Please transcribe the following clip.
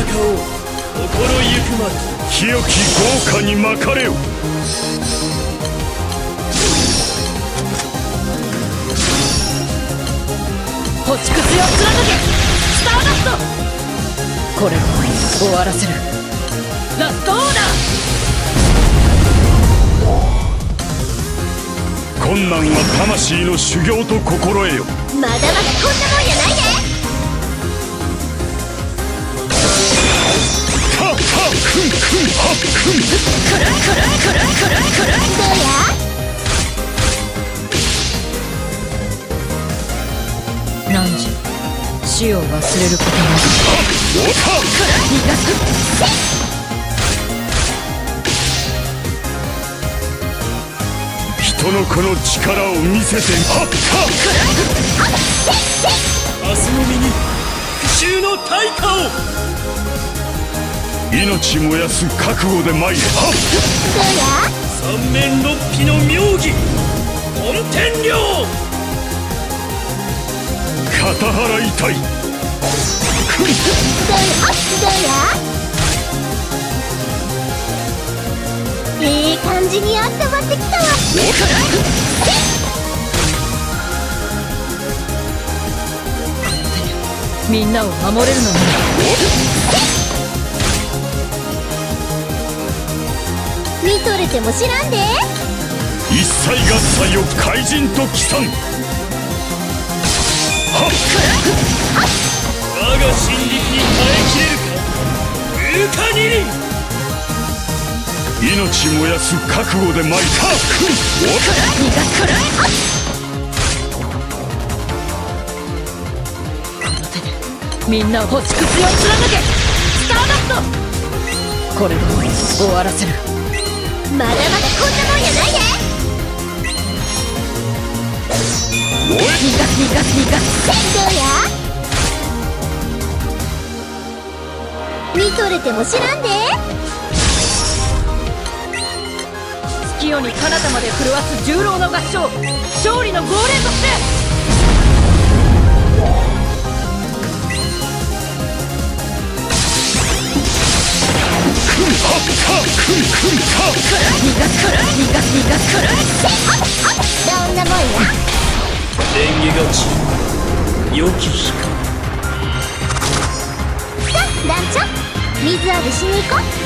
かを心ゆくまで清き豪華に巻かれよ。 星屑を貫けスターダスト。これで終わらせる。ラストオーダー。困難は魂の修行と心得よ。 まだまだこんなもんやないで。 ふんふんはっふん。 くらいくらいくらいくらいくらい。どうや。 汝死を忘れることなく逃がす。 人の子の力を見せて。はっ明日の身に復讐の対価を。 命燃やす覚悟で参れ。はっ。 どうや。 三面六臂の妙義本天領。 肩払いたい。 どうや。いい感じにあったまってきたわ。 みんなを守れるのに。 見とれても知らんで。 一切合切を怪人と帰参。はっ。 我が神力に耐えきれるかウーカニリン。 命燃やす覚悟で参った。 逃がすくらい。この手でみんなを星屑を貫けスターダスト。これで終わらせる。 まだまだこんなもんやないで。 逃がす逃がす逃がす。 どうや。見とれても知らんで。 月夜に彼方まで震わす重郎の合唱。勝利の号令として逃がすくらい逃がす逃がすくらい。 どんなもんや。 蓮華がち良き光。 さあ団長水浴びしに行こう。